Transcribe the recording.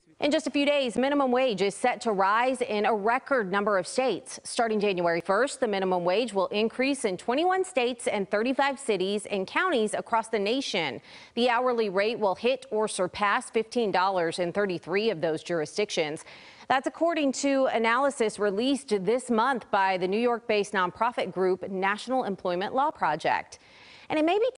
In just a few days, minimum wage is set to rise in a record number of states. Starting January 1st, the minimum wage will increase in 21 states and 35 cities and counties across the nation. The hourly rate will hit or surpass $15 in 33 of those jurisdictions. That's according to analysis released this month by the New York-based nonprofit group National Employment Law Project. And it may be